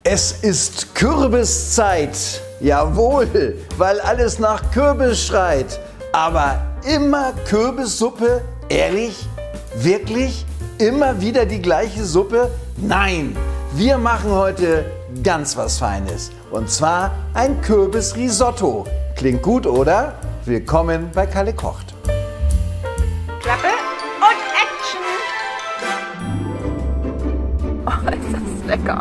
Es ist Kürbiszeit. Jawohl, weil alles nach Kürbis schreit. Aber immer Kürbissuppe? Ehrlich? Wirklich? Immer wieder die gleiche Suppe? Nein, wir machen heute ganz was Feines. Und zwar ein Kürbisrisotto. Klingt gut, oder? Willkommen bei Kalle kocht. Klappe und Action! Oh, ist das lecker.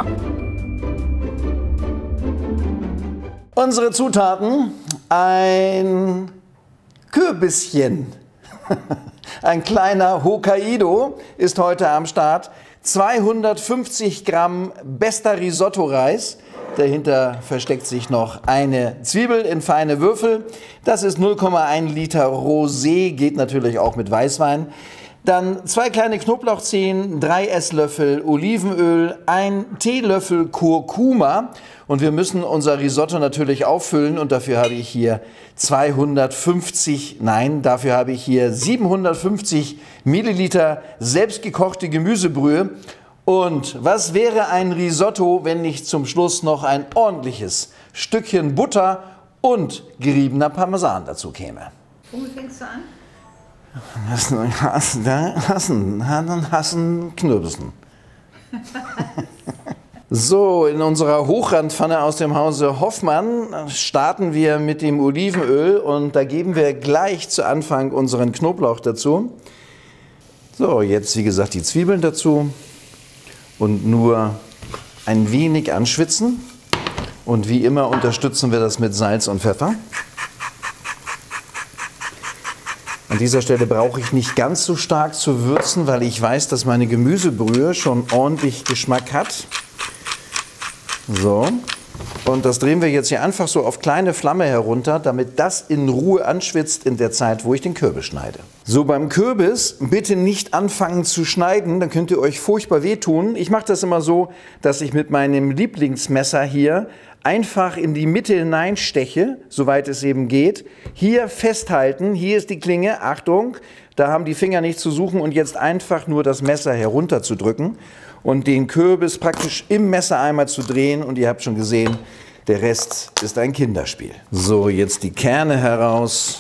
Unsere Zutaten: ein Kürbischen. Ein kleiner Hokkaido ist heute am Start. 250 Gramm bester Risotto-Reis. Dahinter versteckt sich noch eine Zwiebel in feine Würfel. Das ist 0,1 Liter Rosé, geht natürlich auch mit Weißwein. Dann 2 kleine Knoblauchzehen, 3 Esslöffel Olivenöl, 1 Teelöffel Kurkuma. Und wir müssen unser Risotto natürlich auffüllen und dafür habe ich hier 750 Milliliter selbstgekochte Gemüsebrühe. Und was wäre ein Risotto, wenn nicht zum Schluss noch ein ordentliches Stückchen Butter und geriebener Parmesan dazu käme? Womit fängst du an? Hassen Kürbisen. So, in unserer Hochrandpfanne aus dem Hause Hoffmann starten wir mit dem Olivenöl und da geben wir gleich zu Anfang unseren Knoblauch dazu. So, jetzt wie gesagt die Zwiebeln dazu und nur ein wenig anschwitzen. Und wie immer unterstützen wir das mit Salz und Pfeffer. An dieser Stelle brauche ich nicht ganz so stark zu würzen, weil ich weiß, dass meine Gemüsebrühe schon ordentlich Geschmack hat. So, und das drehen wir jetzt hier einfach so auf kleine Flamme herunter, damit das in Ruhe anschwitzt in der Zeit, wo ich den Kürbis schneide. So, beim Kürbis bitte nicht anfangen zu schneiden, dann könnt ihr euch furchtbar wehtun. Ich mache das immer so, dass ich mit meinem Lieblingsmesser hier einfach in die Mitte hineinsteche, soweit es eben geht. Hier festhalten, hier ist die Klinge, Achtung, da haben die Finger nichts zu suchen und jetzt einfach nur das Messer herunter zu drücken und den Kürbis praktisch im Messer einmal zu drehen und ihr habt schon gesehen, der Rest ist ein Kinderspiel. So, jetzt die Kerne heraus.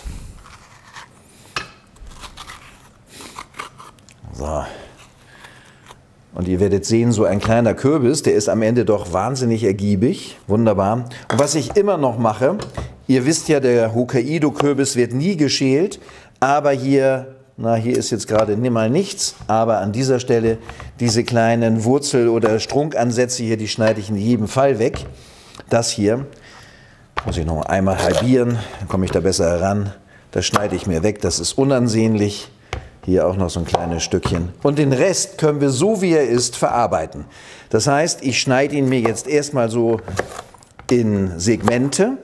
So. Und ihr werdet sehen, so ein kleiner Kürbis, der ist am Ende doch wahnsinnig ergiebig. Wunderbar. Und was ich immer noch mache, ihr wisst ja, der Hokkaido-Kürbis wird nie geschält, aber hier ist jetzt gerade mal nichts, aber an dieser Stelle diese kleinen Wurzel- oder Strunkansätze hier, die schneide ich in jedem Fall weg. Das hier muss ich noch einmal halbieren, dann komme ich da besser heran. Das schneide ich mir weg, das ist unansehnlich. Hier auch noch so ein kleines Stückchen. Und den Rest können wir so wie er ist verarbeiten. Das heißt, ich schneide ihn mir jetzt erstmal so in Segmente.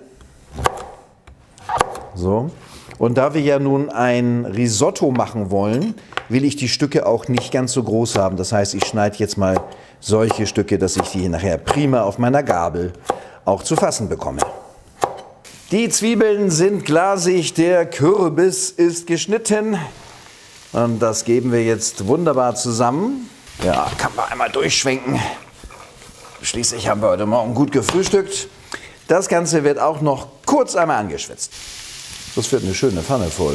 So. Und da wir ja nun ein Risotto machen wollen, will ich die Stücke auch nicht ganz so groß haben. Das heißt, ich schneide jetzt mal solche Stücke, dass ich die nachher prima auf meiner Gabel auch zu fassen bekomme. Die Zwiebeln sind glasig, der Kürbis ist geschnitten. Und das geben wir jetzt wunderbar zusammen. Ja, kann man einmal durchschwenken. Schließlich haben wir heute Morgen gut gefrühstückt. Das Ganze wird auch noch kurz einmal angeschwitzt. Das wird eine schöne Pfanne voll.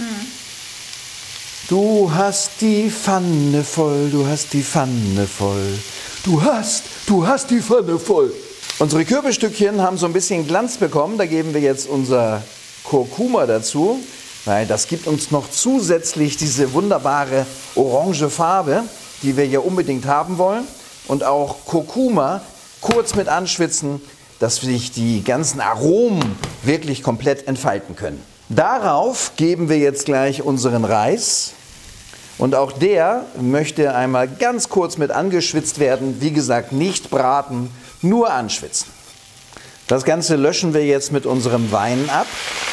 Du hast die Pfanne voll, du hast die Pfanne voll. Du hast die Pfanne voll. Unsere Kürbisstückchen haben so ein bisschen Glanz bekommen. Da geben wir jetzt unser Kurkuma dazu. Weil das gibt uns noch zusätzlich diese wunderbare orange Farbe, die wir ja unbedingt haben wollen. Und auch Kurkuma kurz mit anschwitzen, dass sich die ganzen Aromen wirklich komplett entfalten können. Darauf geben wir jetzt gleich unseren Reis. Und auch der möchte einmal ganz kurz mit angeschwitzt werden. Wie gesagt, nicht braten, nur anschwitzen. Das Ganze löschen wir jetzt mit unserem Wein ab.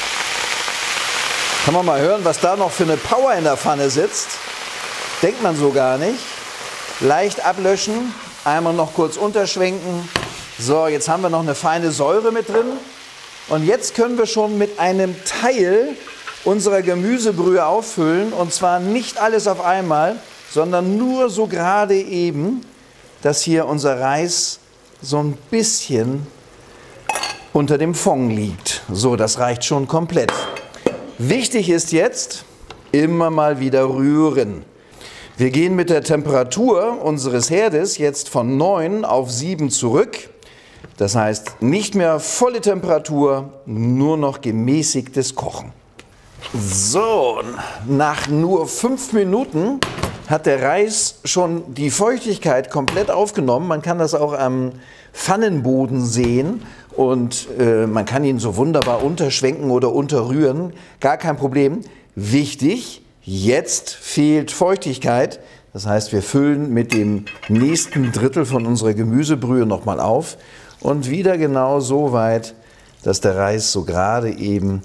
Kann man mal hören, was da noch für eine Power in der Pfanne sitzt. Denkt man so gar nicht. Leicht ablöschen, einmal noch kurz unterschwenken. So, jetzt haben wir noch eine feine Säure mit drin. Und jetzt können wir schon mit einem Teil unserer Gemüsebrühe auffüllen. Und zwar nicht alles auf einmal, sondern nur so gerade eben, dass hier unser Reis so ein bisschen unter dem Fond liegt. So, das reicht schon komplett. Wichtig ist jetzt, immer mal wieder rühren. Wir gehen mit der Temperatur unseres Herdes jetzt von 9 auf 7 zurück. Das heißt, nicht mehr volle Temperatur, nur noch gemäßigtes Kochen. So, nach nur 5 Minuten hat der Reis schon die Feuchtigkeit komplett aufgenommen. Man kann das auch am Pfannenboden sehen und man kann ihn so wunderbar unterschwenken oder unterrühren. Gar kein Problem. Wichtig, jetzt fehlt Feuchtigkeit. Das heißt, wir füllen mit dem nächsten Drittel von unserer Gemüsebrühe nochmal auf und wieder genau so weit, dass der Reis so gerade eben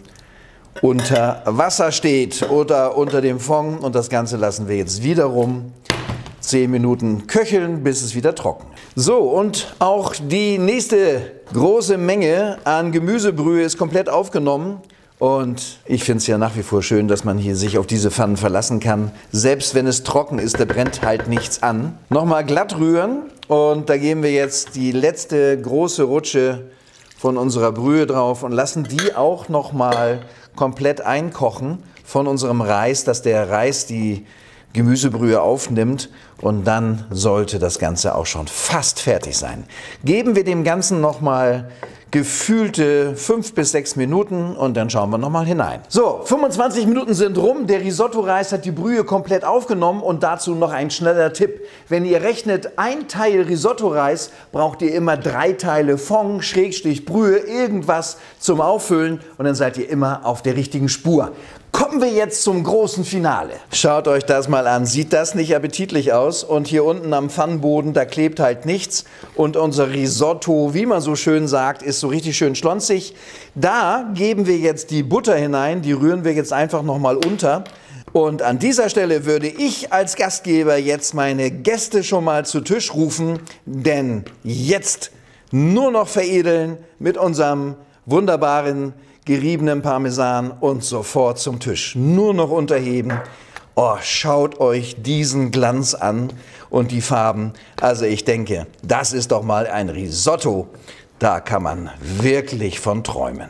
unter Wasser steht oder unter dem Fond, und das Ganze lassen wir jetzt wiederum 10 Minuten köcheln, bis es wieder trocken ist. So, und auch die nächste große Menge an Gemüsebrühe ist komplett aufgenommen. Und ich finde es ja nach wie vor schön, dass man hier sich auf diese Pfannen verlassen kann. Selbst wenn es trocken ist, da brennt halt nichts an. Nochmal glatt rühren und da geben wir jetzt die letzte große Rutsche von unserer Brühe drauf und lassen die auch nochmal komplett einkochen von unserem Reis, dass der Reis die Gemüsebrühe aufnimmt, und dann sollte das Ganze auch schon fast fertig sein. Geben wir dem Ganzen nochmal gefühlte 5 bis 6 Minuten und dann schauen wir nochmal hinein. So, 25 Minuten sind rum, der Risotto-Reis hat die Brühe komplett aufgenommen, und dazu noch ein schneller Tipp. Wenn ihr rechnet, ein Teil Risotto-Reis, braucht ihr immer 3 Teile Fond, Schrägstrich Brühe, irgendwas zum Auffüllen, und dann seid ihr immer auf der richtigen Spur. Kommen wir jetzt zum großen Finale. Schaut euch das mal an. Sieht das nicht appetitlich aus? Und hier unten am Pfannenboden, da klebt halt nichts. Und unser Risotto, wie man so schön sagt, ist so richtig schön schlonzig. Da geben wir jetzt die Butter hinein. Die rühren wir jetzt einfach nochmal unter. Und an dieser Stelle würde ich als Gastgeber jetzt meine Gäste schon mal zu Tisch rufen. Denn jetzt nur noch veredeln mit unserem wunderbaren geriebenen Parmesan und sofort zum Tisch. Nur noch unterheben. Oh, schaut euch diesen Glanz an und die Farben. Also ich denke, das ist doch mal ein Risotto. Da kann man wirklich von träumen.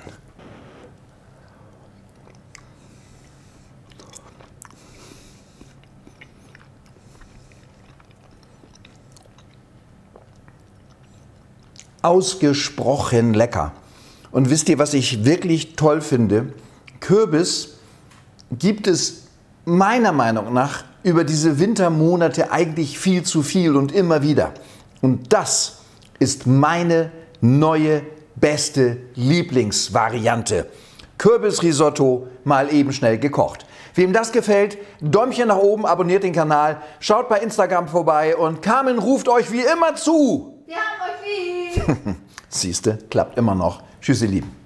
Ausgesprochen lecker. Und wisst ihr, was ich wirklich toll finde? Kürbis gibt es meiner Meinung nach über diese Wintermonate eigentlich viel zu viel und immer wieder. Und das ist meine neue, beste Lieblingsvariante. Kürbisrisotto mal eben schnell gekocht. Wem das gefällt, Däumchen nach oben, abonniert den Kanal, schaut bei Instagram vorbei und Carmen ruft euch wie immer zu. Wir haben euch lieb. Siehste, klappt immer noch. Tschüss, ihr Lieben.